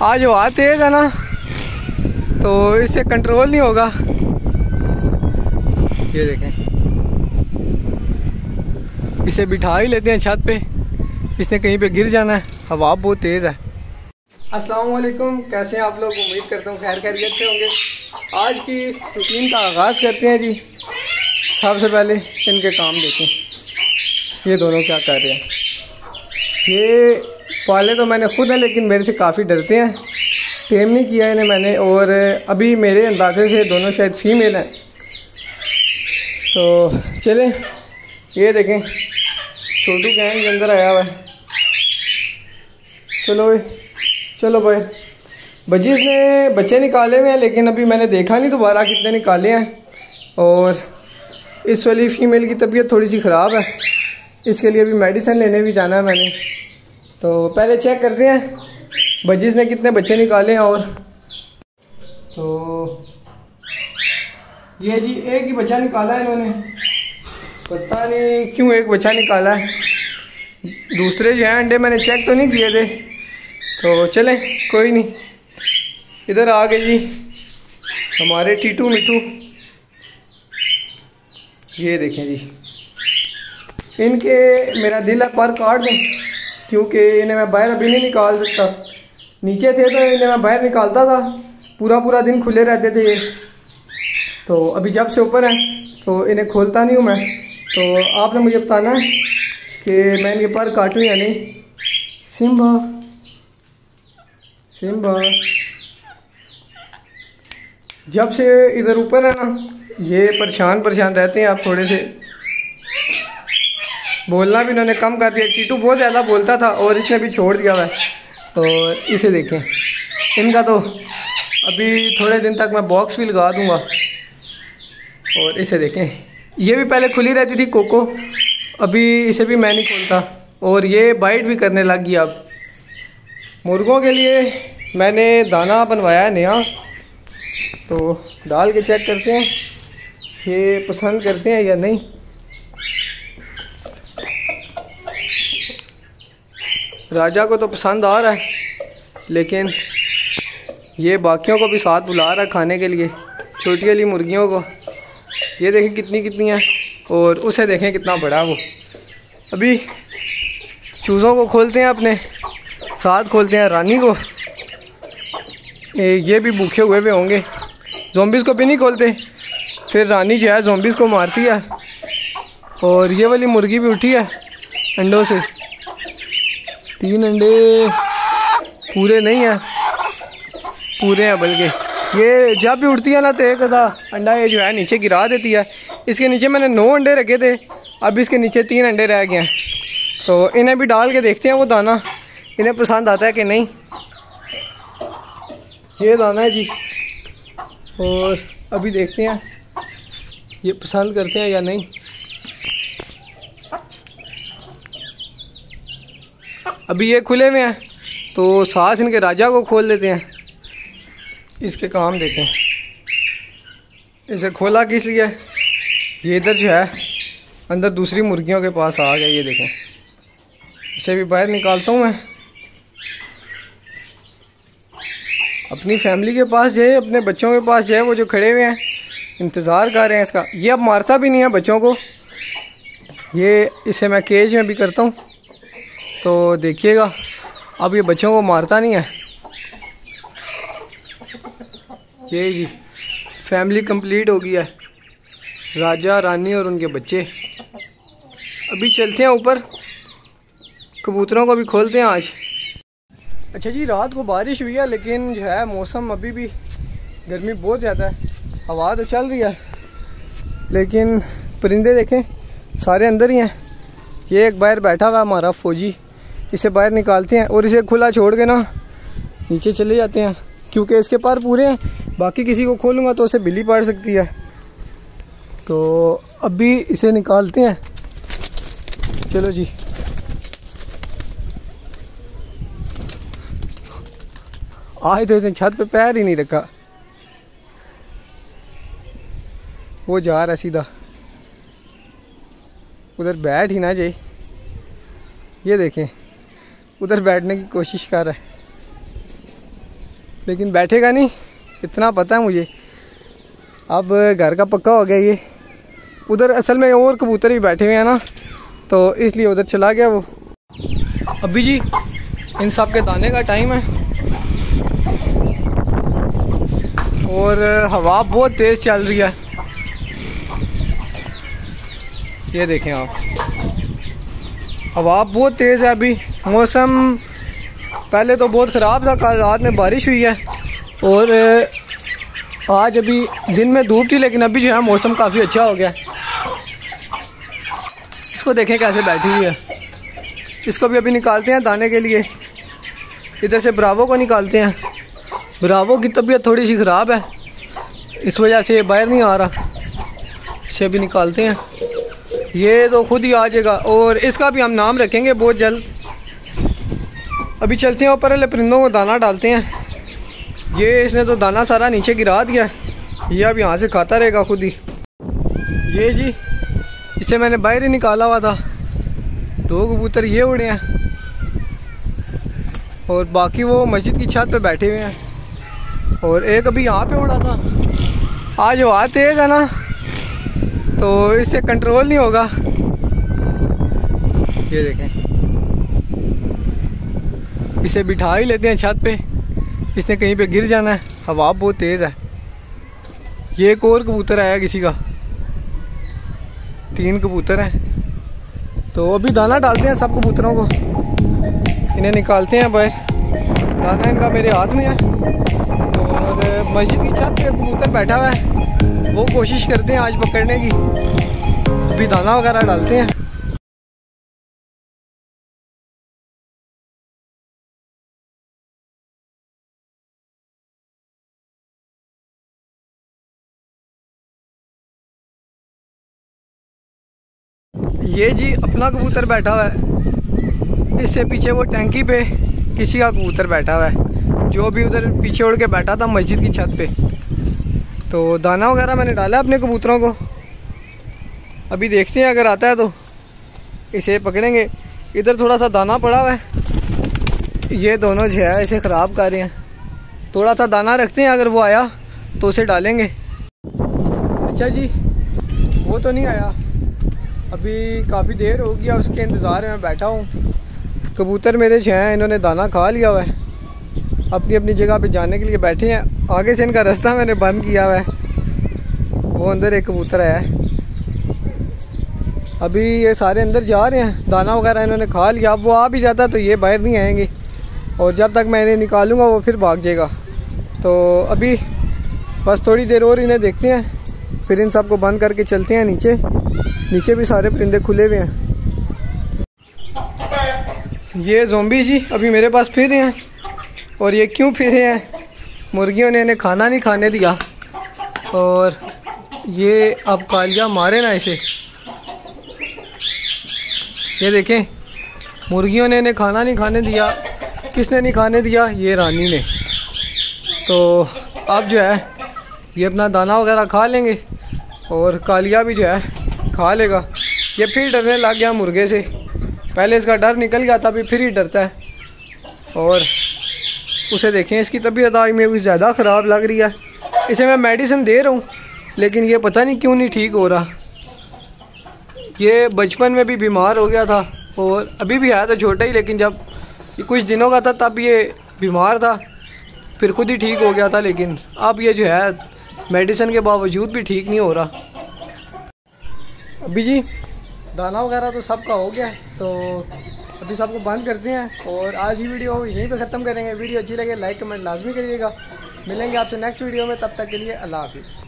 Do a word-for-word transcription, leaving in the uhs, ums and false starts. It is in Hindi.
आज हवा तेज़ है ना, तो इससे कंट्रोल नहीं होगा। ये देखें, इसे बिठा ही लेते हैं छत पे, इसने कहीं पे गिर जाना है, हवा बहुत तेज़ है। अस्सलाम वालेकुम, कैसे हैं आप लोग? उम्मीद करता हूँ खैर खैरियत से होंगे। आज की रूटीन का आगाज़ करते हैं जी। सबसे पहले इनके काम देखें, ये दोनों क्या कर रहे हैं। ये पाले तो मैंने खुद है, लेकिन मेरे से काफ़ी डरते हैं। टेम नहीं किया इन्हें मैंने, और अभी मेरे अंदाजे से दोनों शायद फीमेल हैं। तो चलें, ये देखें छोटू गैंग अंदर आया हुआ है। चलो चलो भाई, बजीज़ ने बच्चे निकाले हुए हैं, लेकिन अभी मैंने देखा नहीं दोबारा कितने निकाले हैं। और इस वाली फ़ीमेल की तबीयत थोड़ी सी ख़राब है, इसके लिए अभी मेडिसिन लेने भी जाना है मैंने। तो पहले चेक करते हैं बजीज़ ने कितने बच्चे निकाले हैं। और तो ये जी एक ही बच्चा निकाला है इन्होंने, पता नहीं क्यों एक बच्चा निकाला है। दूसरे जो हैं अंडे मैंने चेक तो नहीं किए थे। तो चलें कोई नहीं, इधर आ गए जी हमारे टीटू मिठू। ये देखें जी, इनके मेरा दिल है पर काट दूँ, क्योंकि इन्हें मैं बाहर अभी नहीं निकाल सकता। नीचे थे तो इन्हें मैं बाहर निकालता था, पूरा पूरा दिन खुले रहते थे ये। तो अभी जब से ऊपर हैं तो इन्हें खोलता नहीं हूँ मैं। तो आपने मुझे बताना है कि मैं इनके पर काटूँ या नहीं। सिम्बा सिम्बा, जब से इधर ऊपर है ना, ये परेशान परेशान रहते हैं। आप थोड़े से बोलना भी इन्होंने कम कर दिया। टीटू बहुत ज़्यादा बोलता था और इसने भी छोड़ दिया हुआ है। और इसे देखें, इनका तो अभी थोड़े दिन तक मैं बॉक्स भी लगा दूंगा। और इसे देखें, ये भी पहले खुली रहती थी कोको, अभी इसे भी मैं नहीं खोलता। और ये बाइट भी करने लग गई। अब मुर्गों के लिए मैंने दाना बनवाया है नया, तो डाल के चेक करते हैं ये पसंद करते हैं या नहीं। राजा को तो पसंद आ रहा है, लेकिन ये बाकियों को भी साथ बुला रहा है खाने के लिए, छोटी वाली मुर्गियों को। ये देखें कितनी कितनी हैं, और उसे देखें कितना बड़ा वो। अभी चूज़ों को खोलते हैं, अपने साथ खोलते हैं रानी को। ये भी भूखे हुए भी होंगे। ज़ॉम्बीज़ को भी नहीं खोलते, फिर रानी जो है ज़ॉम्बीज़ को मारती है। और ये वाली मुर्गी भी उठी है अंडों से। तीन अंडे पूरे नहीं हैं, पूरे हैं बल्कि। ये जब भी उठती है ना, तो एक आधा अंडा ये जो है नीचे गिरा देती है। इसके नीचे मैंने नौ अंडे रखे थे, अब इसके नीचे तीन अंडे रह गए हैं। तो इन्हें भी डाल के देखते हैं वो दाना इन्हें पसंद आता है कि नहीं। ये दाना है जी, और अभी देखते हैं ये पसंद करते हैं या नहीं। अभी ये खुले हुए हैं, तो साथ इनके राजा को खोल देते हैं। इसके काम देखें, इसे खोला किस लिए, ये इधर जो है अंदर दूसरी मुर्गियों के पास आ गया। ये देखें, इसे भी बाहर निकालता हूँ मैं, अपनी फैमिली के पास जाए, अपने बच्चों के पास जाए। वो जो खड़े हुए हैं इंतज़ार कर रहे हैं इसका। ये अब मारता भी नहीं है बच्चों को। ये इसे मैं केज में भी करता हूँ, तो देखिएगा अब ये बच्चों को मारता नहीं है। ये जी फैमिली कंप्लीट हो गई है, राजा रानी और उनके बच्चे। अभी चलते हैं ऊपर, कबूतरों को भी खोलते हैं आज। अच्छा जी, रात को बारिश हुई है, लेकिन जो है मौसम अभी भी गर्मी बहुत ज़्यादा है। हवा तो चल रही है, लेकिन परिंदे देखें सारे अंदर ही हैं। ये एक बाहर बैठा हुआ हमारा फौजी, इसे बाहर निकालते हैं और इसे खुला छोड़ के ना नीचे चले जाते हैं, क्योंकि इसके पर पूरे हैं। बाकी किसी को खोलूँगा तो उसे बिल्ली पड़ सकती है। तो अभी इसे निकालते हैं। चलो जी, आज तो इसने छत पे पैर ही नहीं रखा। वो जा रहा सीधा, उधर बैठ ही ना जाए। ये देखें उधर बैठने की कोशिश कर रहा है। लेकिन बैठेगा नहीं, इतना पता है मुझे। अब घर का पक्का हो गया ये। उधर असल में और कबूतर भी बैठे हुए हैं ना, तो इसलिए उधर चला गया वो। अभी जी इन सब के दाने का टाइम है और हवा बहुत तेज़ चल रही है। ये देखें आप, हवा बहुत तेज़ है। अभी मौसम पहले तो बहुत ख़राब था, कल रात में बारिश हुई है और आज अभी दिन में धूप थी, लेकिन अभी जो है मौसम काफ़ी अच्छा हो गया। इसको देखें कैसे बैठी हुई है। इसको भी अभी निकालते हैं दाने के लिए। इधर से ब्रावो को निकालते हैं। ब्रावो की तबीयत थोड़ी सी ख़राब है, इस वजह से ये बाहर नहीं आ रहा। इसे भी निकालते हैं, ये तो खुद ही आ जाएगा और इसका भी हम नाम रखेंगे बहुत जल्द। अभी चलते हैं ऊपर वाले परिंदों को दाना डालते हैं। ये इसने तो दाना सारा नीचे गिरा दिया, ये अब यहाँ से खाता रहेगा खुद ही। ये जी इसे मैंने बाहर ही निकाला हुआ था। दो कबूतर ये उड़े हैं और बाकी वो मस्जिद की छत पे बैठे हुए हैं और एक अभी यहाँ पे उड़ा था। आज हवा तेज़ है ना, तो इससे कंट्रोल नहीं होगा। ये देखें, इसे बिठा ही लेते हैं छत पे, इसने कहीं पे गिर जाना है, हवा बहुत तेज़ है। ये एक और कबूतर आया किसी का, तीन कबूतर हैं। तो अभी दाना डालते हैं सब कबूतरों को, इन्हें निकालते हैं बाहर। दाना इनका मेरे हाथ में है और मस्जिद की छत पे कबूतर बैठा हुआ है, वो कोशिश करते हैं आज पकड़ने की। अभी दाना वगैरह डालते हैं। ये जी अपना कबूतर बैठा हुआ है, इससे पीछे वो टैंकी पे किसी का कबूतर बैठा हुआ है, जो भी उधर पीछे उड़ के बैठा था मस्जिद की छत पे। तो दाना वगैरह मैंने डाला अपने कबूतरों को। अभी देखते हैं अगर आता है तो इसे पकड़ेंगे। इधर थोड़ा सा दाना पड़ा हुआ है, ये दोनों जो है इसे ख़राब कर रहे हैं। थोड़ा सा दाना रखते हैं, अगर वो आया तो उसे डालेंगे। अच्छा जी, वो तो नहीं आया, अभी काफ़ी देर हो गया, उसके इंतज़ार में बैठा हूँ। कबूतर मेरे जो हैं इन्होंने दाना खा लिया हुआ है, अपनी अपनी जगह पे जाने के लिए बैठे हैं। आगे से इनका रास्ता मैंने बंद किया हुआ है। वो अंदर एक कबूतर आया है, अभी ये सारे अंदर जा रहे हैं। दाना वगैरह इन्होंने खा लिया, अब वो आ भी जाता तो ये बाहर नहीं आएंगे और जब तक मैं इन्हें निकालूंगा वो फिर भाग जाएगा। तो अभी बस थोड़ी देर और इन्हें देखते हैं, फिर इन सबको बंद करके चलते हैं नीचे। नीचे भी सारे परिंदे खुले हुए हैं। ये ज़ोंबी जी अभी मेरे पास फिर रहे हैं, और ये क्यों फिर रहे हैं, मुर्गियों ने इन्हें खाना नहीं खाने दिया और ये अब कालिया मारे ना इसे। ये देखें, मुर्गियों ने इन्हें खाना नहीं खाने दिया। किसने नहीं खाने दिया? ये रानी ने। तो अब जो है ये अपना दाना वगैरह खा लेंगे और कालिया भी जो है खा लेगा। ये फिर डरने लग गया मुर्गे से, पहले इसका डर निकल गया था, अभी फिर ही डरता है। और उसे देखें, इसकी तबीयत आज में कुछ ज़्यादा ख़राब लग रही है। इसे मैं मेडिसिन दे रहा हूँ लेकिन ये पता नहीं क्यों नहीं ठीक हो रहा। ये बचपन में भी बीमार हो गया था और अभी भी आया था छोटा ही, लेकिन जब ये कुछ दिनों का था तब ये बीमार था, फिर खुद ही ठीक हो गया था। लेकिन अब ये जो है मेडिसिन के बावजूद भी ठीक नहीं हो रहा। अभी जी दाना वगैरह तो सबका हो गया है, तो अभी सबको बंद करते हैं और आज ही वीडियो यहीं पे ख़त्म करेंगे। वीडियो अच्छी लगे लाइक कमेंट लाजमी करिएगा। मिलेंगे आपसे नेक्स्ट वीडियो में, तब तक के लिए अल्लाह हाफिज़।